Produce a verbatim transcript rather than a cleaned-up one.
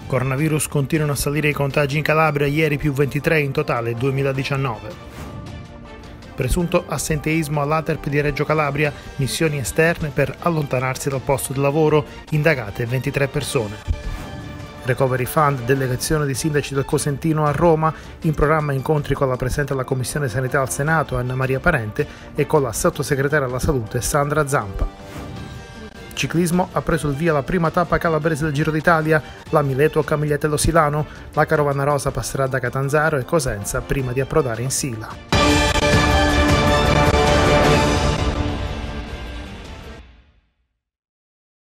Coronavirus, continuano a salire i contagi in Calabria, ieri più ventitré in totale, duemiladiciannove. Presunto assenteismo all'A T E R P di Reggio Calabria, missioni esterne per allontanarsi dal posto di lavoro, indagate ventitré persone. Recovery Fund, delegazione di sindaci del Cosentino a Roma, in programma incontri con la Presidente della Commissione Sanità al Senato, Anna Maria Parente, e con la Sottosegretaria alla Salute, Sandra Zampa. Ciclismo, ha preso il via la prima tappa calabrese del Giro d'Italia, la Mileto-Camigliatello-Silano, la Carovana Rosa passerà da Catanzaro e Cosenza prima di approdare in Sila.